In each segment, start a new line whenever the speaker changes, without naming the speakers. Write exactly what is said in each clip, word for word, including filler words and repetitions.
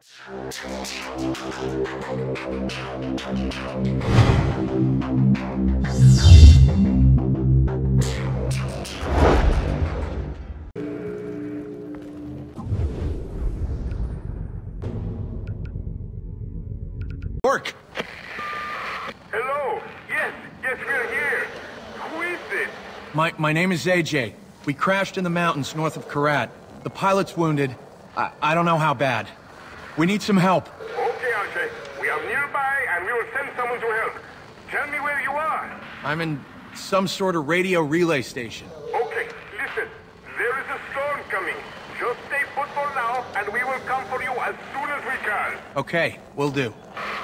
Work!
Hello! Yes, yes, we're here! Who is this?
My, my name is A J. We crashed in the mountains north of Karat. The pilot's wounded. I, I don't know how bad. We need some help.
Okay, Ajay. We are nearby and we will send someone to help. Tell me where you are.
I'm in some sort of radio relay station.
Okay, listen. There is a storm coming. Just stay put for now and we will come for you as soon as we can.
Okay, will do.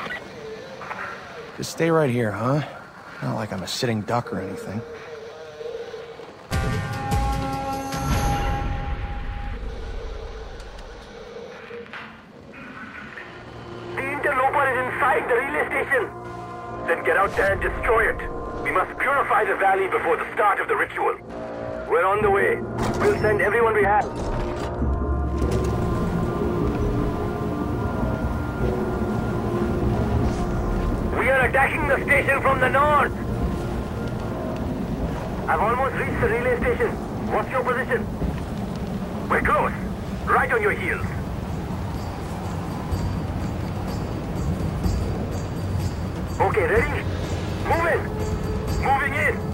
Just stay right here, huh? Not like I'm a sitting duck or anything.
The interloper is inside the relay station. Then get out there and destroy it. We must purify the valley before the start of the ritual. We're on the way. We'll send everyone we have. We are attacking the station from the north. I've almost reached the relay station. What's your position? We're close. Right on your heels. Okay, ready? Move in. Moving in.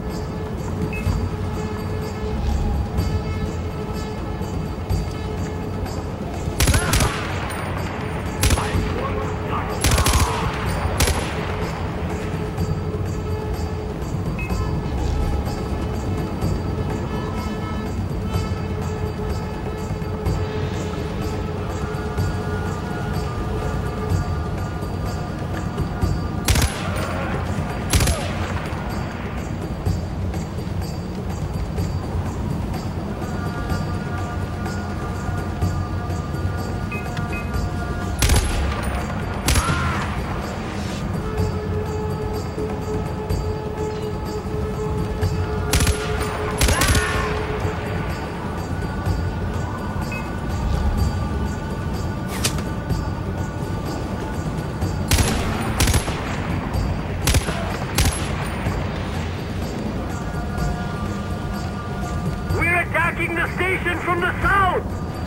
The station from the south!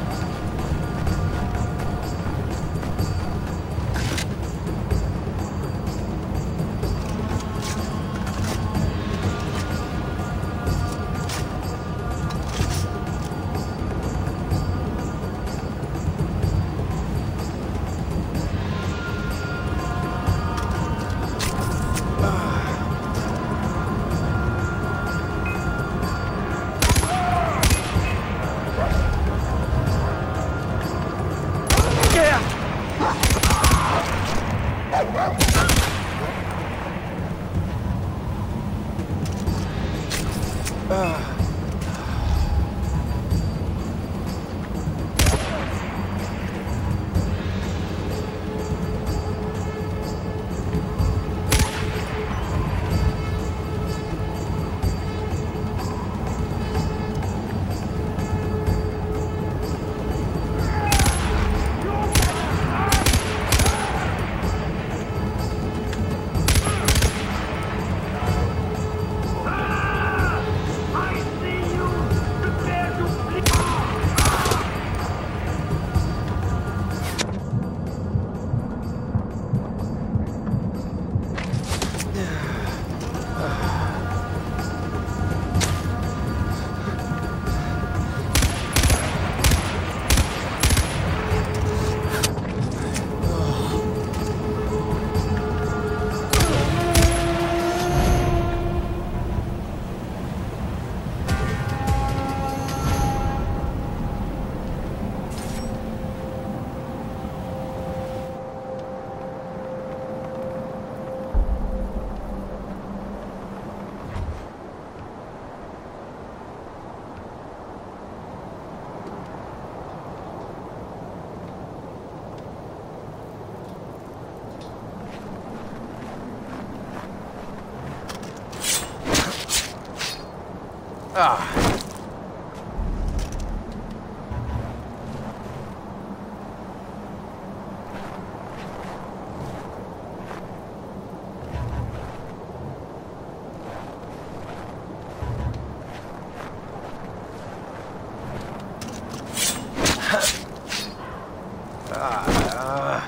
Ah. Uh...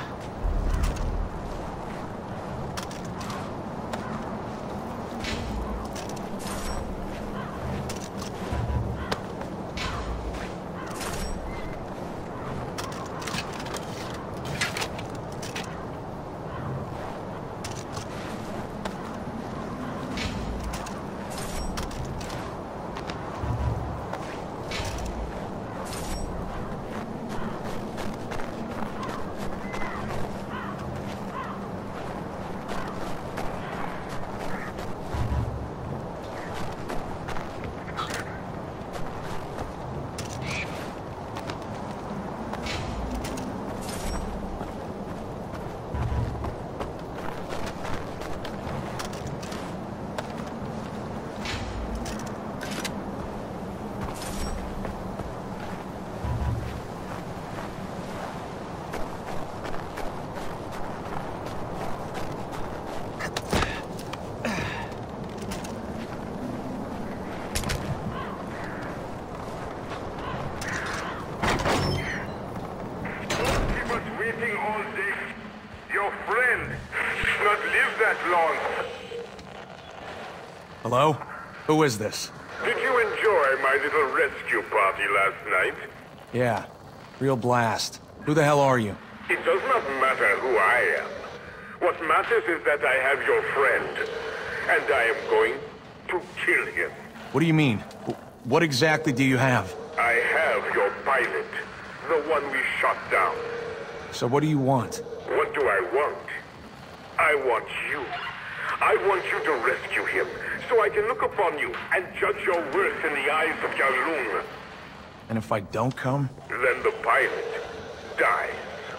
Hello? Who is this?
Did you enjoy my little rescue party last night?
Yeah. Real blast. Who the hell are you?
It does not matter who I am. What matters is that I have your friend. And I am going to kill him.
What do you mean? What exactly do you have?
I have your pilot. The one we shot down.
So what do you want?
What do I want? I want you. I want you to rescue him, so I can look upon you and judge your worth in the eyes of Yalung.
And if I don't come?
Then the pilot dies.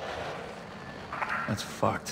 That's fucked.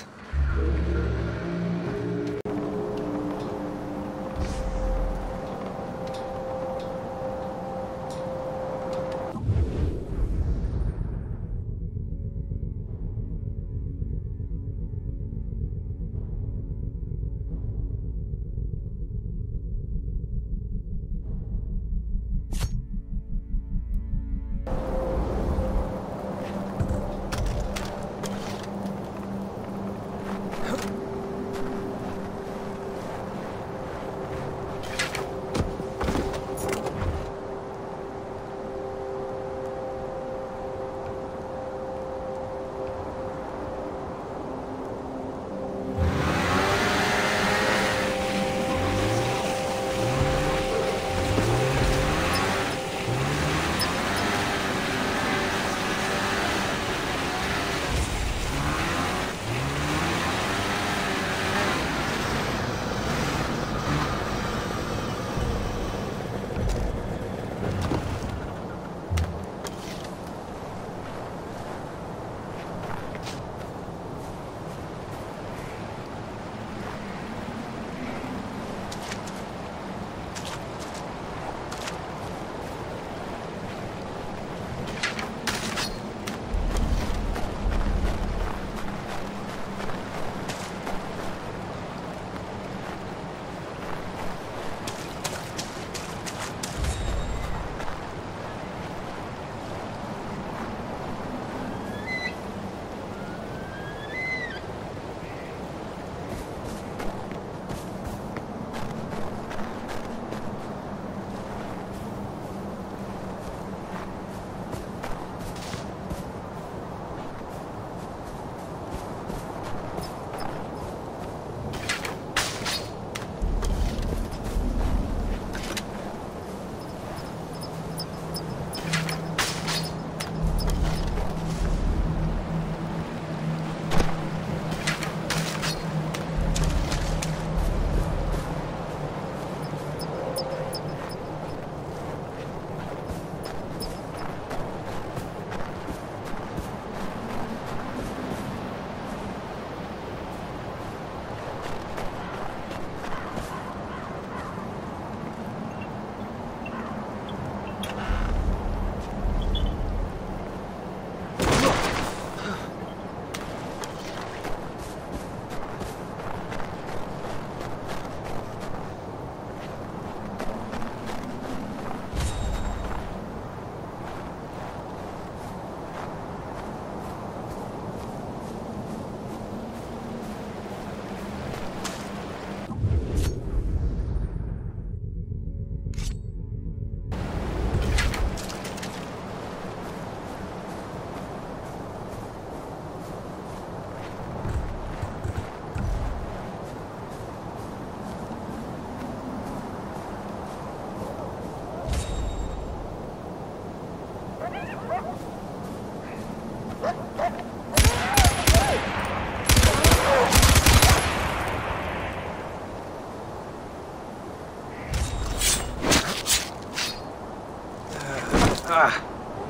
Ah.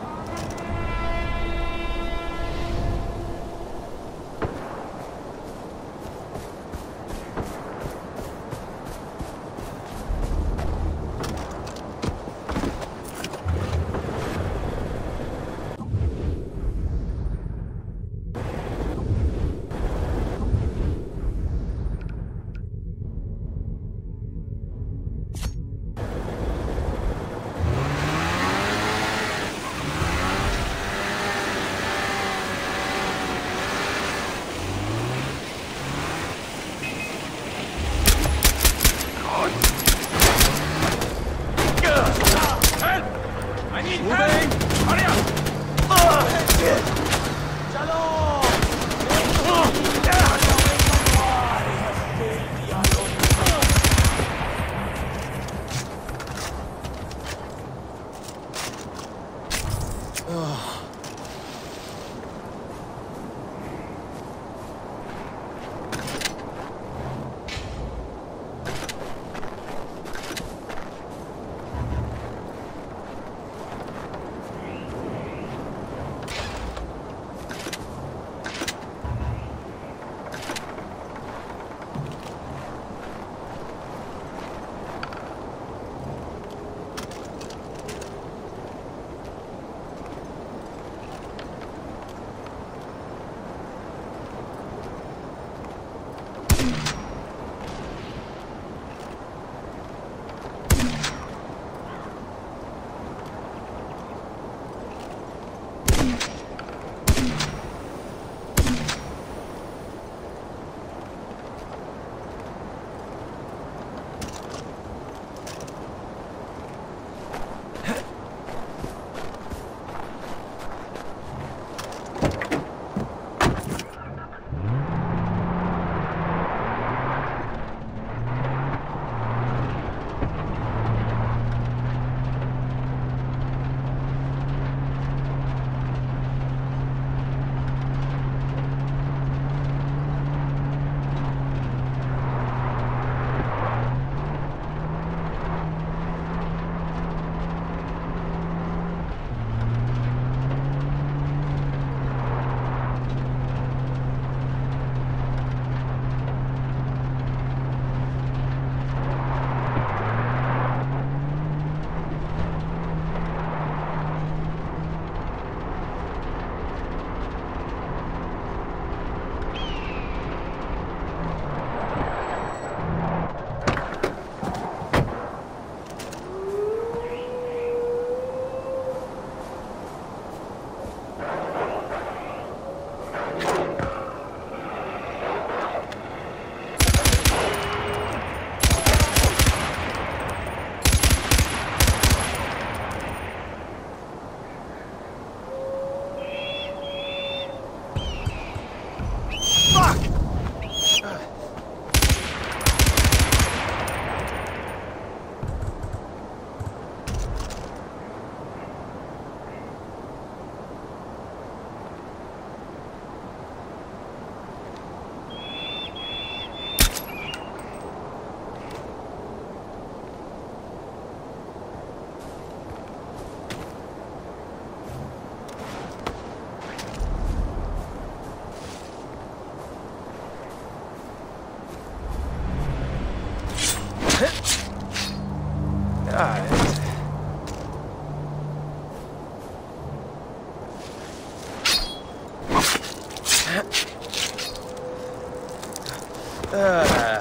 Uh.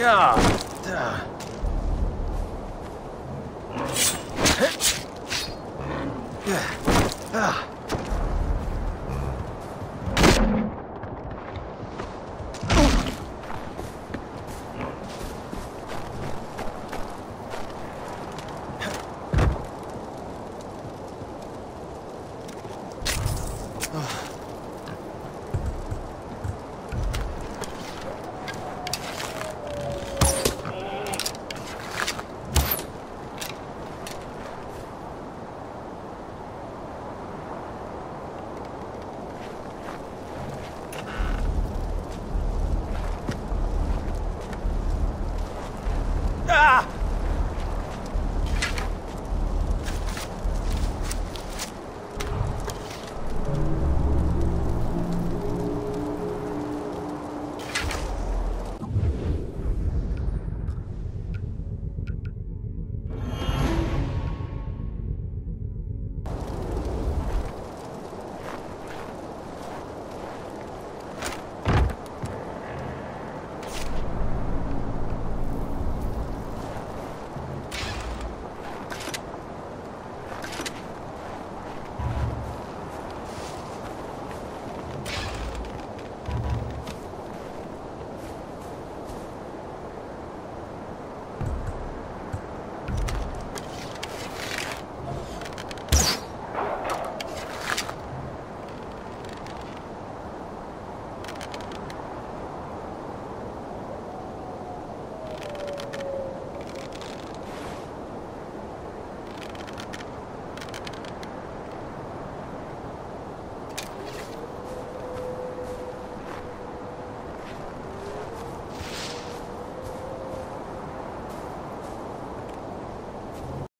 God. Uh. Ah.